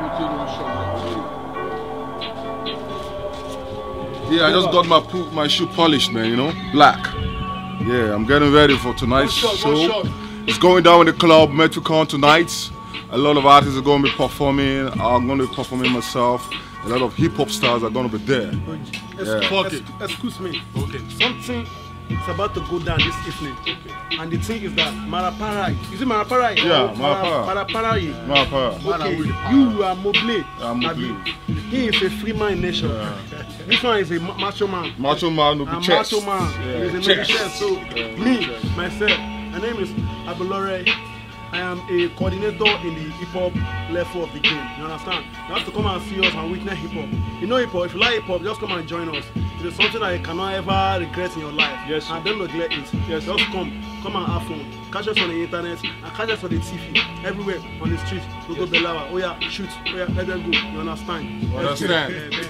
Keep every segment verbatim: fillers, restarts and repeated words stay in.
Yeah, I just got my my shoe polished, man, you know, black. Yeah, I'm getting ready for tonight's shot, show. It's going down in the club, Metricon tonight. A lot of artists are going to be performing. I'm going to be performing myself. A lot of hip-hop stars are going to be there. Yeah. Excuse me. Okay. Something is about to go down this evening. Okay. And the thing is that Marapara, is it Marapara? Yeah, Marapara. Marapara. Marapara. Okay, you are Mobley. I'm Mobley. He is a free man in nation. Yeah. This one is a macho man. Macho man will be chest. Macho man. Yeah. He's a chest. So, yeah. me, myself, my name is Abulore. I am a coordinator in the hip-hop level of the game. You understand? You have to come and see us and witness hip-hop. You know hip-hop, if you like hip-hop, just come and join us. It is something that you cannot ever regret in your life. Yes. And don't neglect it. Yes. Just come, come and have fun. Catch us on the internet and catch us on the T V. Everywhere, on the street. We go Belawa. Oh yeah, shoot. Oh yeah, let them go. You understand? You understand? Yeah,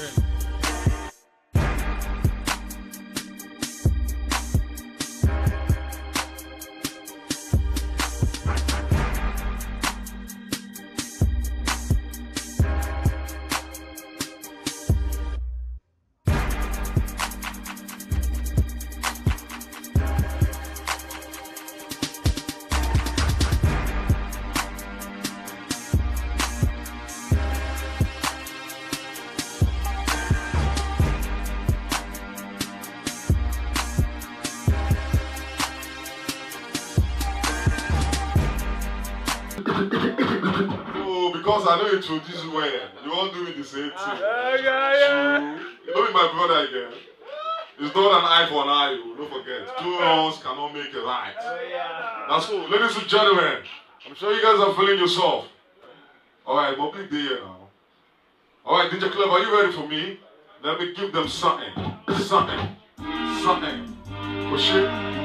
Oh, because I know you introduced well. You won't do me the same thing. yeah, yeah, yeah. You know me, my brother again. It's not an eye for an eye, don't forget. Two wrongs cannot make a right. That's cool. Ladies and gentlemen, I'm sure you guys are feeling yourself. Alright, but big day here now. Alright, D J Club, are you ready for me? Let me give them something. Something. Something. For shit.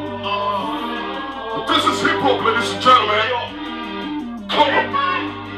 This is hip hop, ladies and gentlemen. Come on.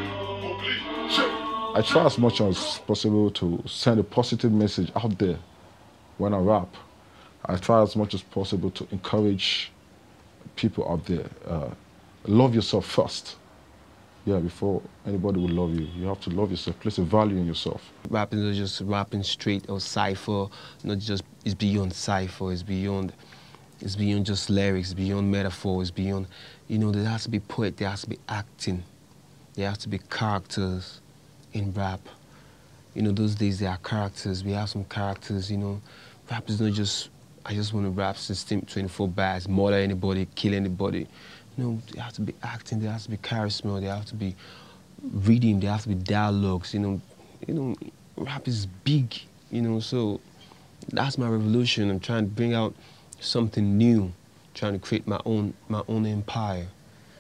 I try as much as possible to send a positive message out there when I rap. I try as much as possible to encourage people out there. Uh, love yourself first. Yeah, before anybody will love you, you have to love yourself. Place a value in yourself. Rapping is just rapping straight or cipher. Not just, it's beyond cipher. It's beyond, it's beyond just lyrics. It's beyond metaphor. It's beyond, you know, there has to be poet. There has to be acting. There has to be characters in rap. You know, those days there are characters. We have some characters. You know, rap is not just, I just want to rap system twenty-four bars, murder anybody, kill anybody. You know, there has to be acting, there has to be charisma, there has to be reading, there has to be dialogues, you know. You know, rap is big, you know, so that's my revolution. I'm trying to bring out something new, trying to create my own my own empire.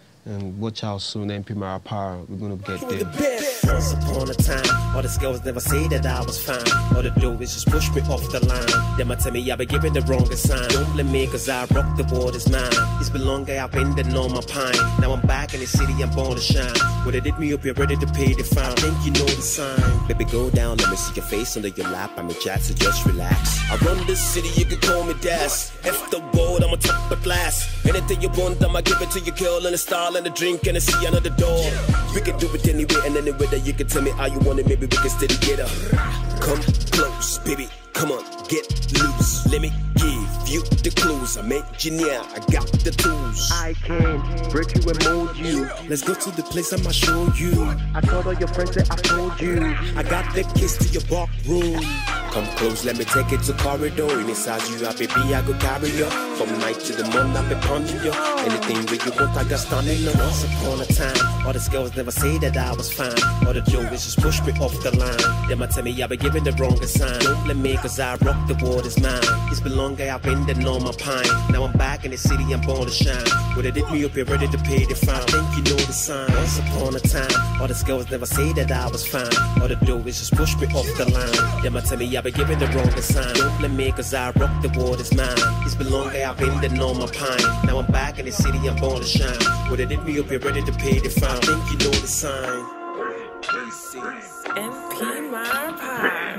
And watch out soon, M P Marapara, we're gonna get there. Once upon a time, all the girls never say that I was fine. All the do is just push me off the line. Then I tell me I be giving the wrongest sign. Don't blame me cause I rock the world is mine. It's been long I've been the on my pine. Now I'm back in the city, I'm born to shine. When they did me up, you're ready to pay the fine. I think you know the sign. Baby, go down, let me see your face under your lap. I'm a jack, so just relax. I run this city, you can call me Das. F the world, I'm a top of class. Anything you want, I'ma give it to your girl in the style and the drink and the see another door. We can do it anywhere and anywhere that you can tell me how you want it. Maybe we can steady get up. Come close, baby. Come on, get loose. Let me give you the clues. I'm engineer, I got the tools. I can break you and mold you. Let's go to the place I'ma show you. I told all your friends that I told you. I got the keys to your back room. Come close, let me take it to corridor. Inside you, I baby, I go carry you. From night to the morning, I be punching you. Anything that you want, I got stunning. Once upon a time, all the girls never say that I was fine. All the jokers just push me off the line. Them I tell me I be giving the wrongest sign. Don't blame me cause I rock the world is mine. It's been long I've been the on my pine. Now I'm back in the city, I'm born to shine. When they did me up, you're ready to pay the fine. I think you know the sign. Once upon a time, all the girls never say that I was fine. All the do is just push me off the line. Them I tell me I be giving the wrongest sign. Don't blame me cause I rock the world is mine. It's been long I've been the on my pine. Now I'm back in the city, I'm born to shine. When they did me up, you're ready to pay the fine. I think you know the sign. M P Marapara.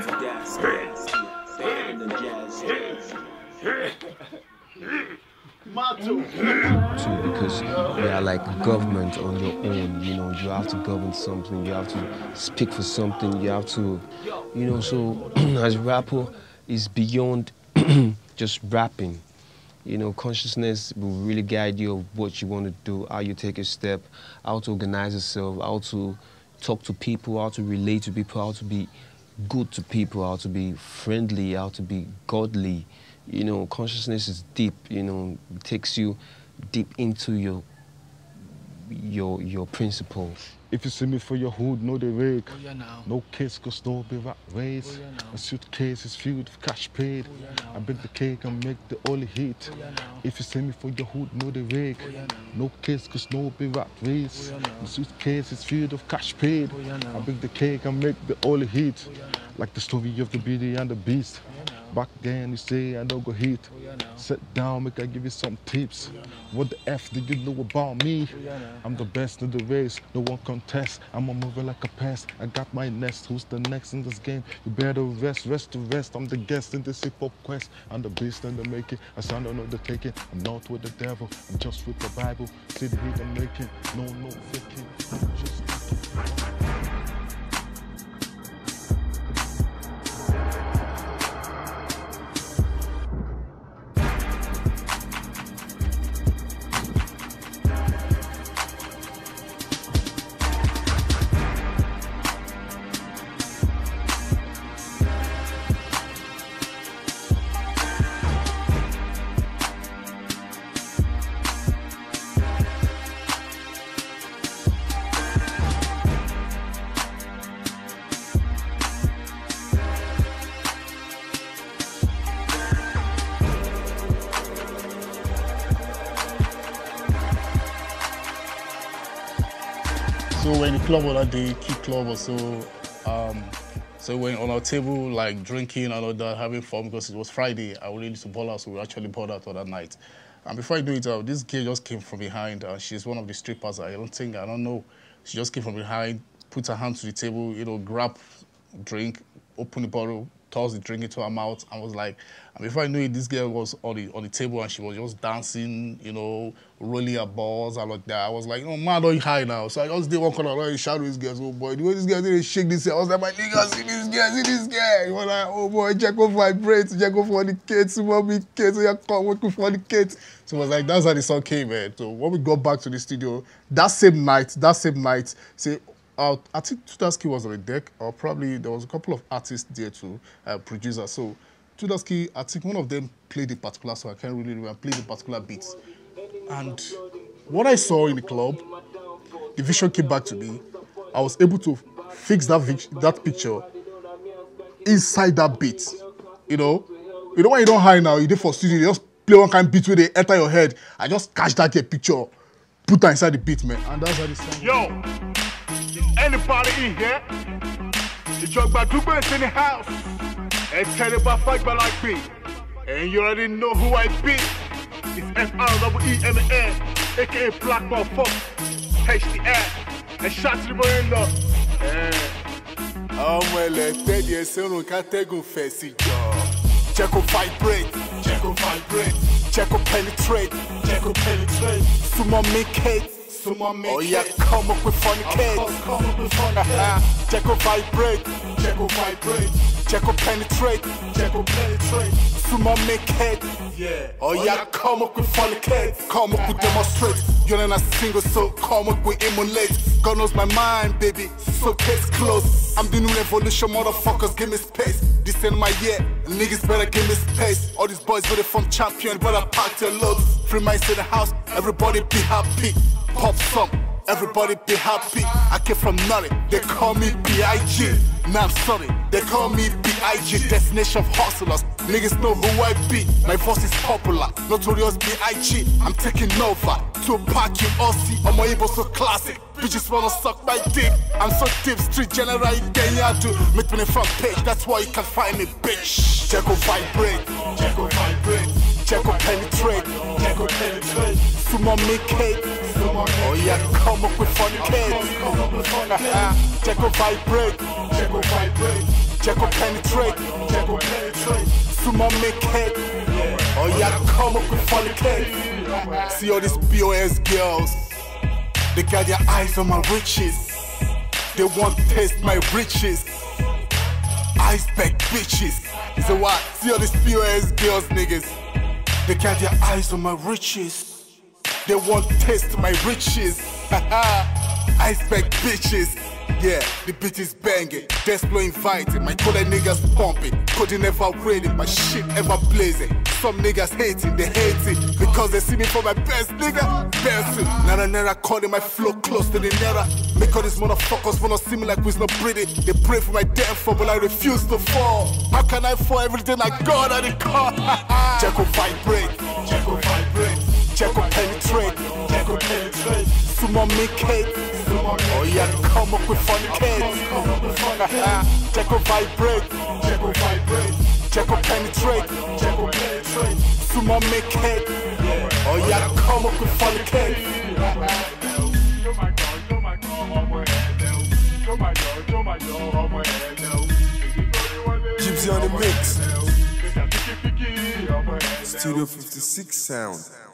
Macho. too, because we are like government on your own. You know, you have to govern something. You have to speak for something. You have to, you know. So as a rapper, it's beyond just rapping. You know, consciousness will really guide you of what you want to do, how you take a step, how to organize yourself, how to talk to people, how to relate to people, how to be good to people, how to be friendly, how to be godly. You know, consciousness is deep, you know, it takes you deep into your your your principles. If you see me for your hood, know the rake. Oh, yeah, now. No case, cause no be rat race. Oh, yeah, now. A suitcase is filled with cash paid. Oh, yeah, now. I bake the cake and make the only heat. Oh, yeah, now. If you see me for your hood, know the rake. Oh, yeah, no case, cause no be rat race. Oh, yeah, now. The suitcase is filled with cash paid. Oh, yeah, now. I bake the cake and make the only heat. Oh, yeah, now. Like the story of the Beauty and the Beast. Oh, yeah, now. Back then you say I don't go hit. Oh, yeah, now. Sit down, make I give you some tips. Oh, yeah, now. What the F do you know about me? Oh, yeah, now. I'm the best in the race, no one contest. I'm a mover like a pest. I got my nest. Who's the next in this game? You better rest, rest to rest. I'm the guest in this hip-hop quest. I'm the beast in the making. I sound on the taking. I'm not with the devil. I'm just with the Bible. See the heat I'm making. No, no faking. I'm just So we're in the club that day, key club or so. Um, so we went on our table, like drinking and all that, having fun because it was Friday. I really need to ball out, so we actually balled out on that night. And before I do it, uh, this girl just came from behind. Uh, she's one of the strippers. I don't think, I don't know. She just came from behind, put her hand to the table, you know, grab drink, open the bottle, toss the drink into her mouth, and was like, and before I knew it, this girl was on the on the table and she was just dancing, you know, rolling her balls and like that. I was like, oh man, don't you high now? So I just did one corner and shout to this girl, oh boy, the way this girl didn't shake this head, I was like, my nigga, see this girl, see this girl. You were like, oh boy, check off my braids, check off for the kids, mommy kids, so you come working for the kids. So it was like, that's how the song came, man. So when we got back to the studio, that same night, that same night, say, Uh, I think Tudaski was on the deck, or probably there was a couple of artists there too, uh, producers. So Tudaski, I think one of them played a particular song, I can't really remember, played a particular beat. And what I saw in the club, the vision came back to me. I was able to fix that that picture inside that beat. You know, you know when you don't hide now, you did for studio, you just play one kind of beat where they enter your head. I just catch that picture, put that inside the beat, man. And that's how the song. Yo! Anybody in here? The drug by Duba is in the house. And tell you about fight by like me. And you already know who I be. It's F R E E M N, aka Black Motherfucker. H D S. And shots to the window. Oh, well, let's tell you, so we can't take a fancy job. Check on vibrate, check on vibrate, check on penetrate, check on penetrate. Sumo make hate. Oh yeah, come up with funny kids. Come up with funny kids. Check on vibrate, check on vibrate, check on penetrate, check on penetrate. Sumo make head. Yeah. Oh yeah, come up with funny kids. Come up with demonstrate. You're not a single, so come up with emulate. God knows my mind, baby. So case close. I'm the new revolution, motherfuckers. Give me space. This ain't my year. Niggas better give me space. All these boys better from champion, better pack their loads. Free minds in the house. Everybody be happy. Pop some, everybody be happy. I came from nothing, they call me B I G. Now I'm sorry, they call me B I G. Destination of hustlers, niggas know who I be. My voice is popular, notorious B I G. I'm taking over, to pack you all see. I'm my able so classic, bitches wanna suck my dick. I'm so deep, street general, Kenya do. Meet me in the front page, that's why you can find me, bitch. Check on vibrate, check on vibrate, check on penetrate, check on penetrate. Sumo make cake. Oh yeah, come up with funny kids. Check on vibrate, check on vibrate, check on penetrate, check on penetrate. Sumo make cake. Oh yeah, come up with funny cake. See all these B O S girls, they got their eyes on my riches. They want to taste my riches. Iceberg bitches. So what? See all these P O S girls, niggas. They got their eyes on my riches. They want to taste my riches. Iceberg bitches. Yeah, the bitches banging. Desplo inviting. My color niggas pumping. Coding ever ready. My shit ever blazing. Some niggas hating, they hate it because they see me for my best, nigga. Best. Nara nara calling my flow close to the nara. Make all these motherfuckers wanna see me like we's not pretty. They pray for my downfall, but I refuse to fall. How can I fall everything I got at the car? Jacko vibrate, Jacko vibrate, Jacko penetrate, Jacko penetrate. Sumo make cake. Oh yeah, come up with funny cake. Jacko vibrate, Jacko vibrate, Jacko penetrate, Jacko penetrate. Sumo make cake. Oh yeah, come up with funny cake. Gypsy on the mix. Studio fifty-six sound.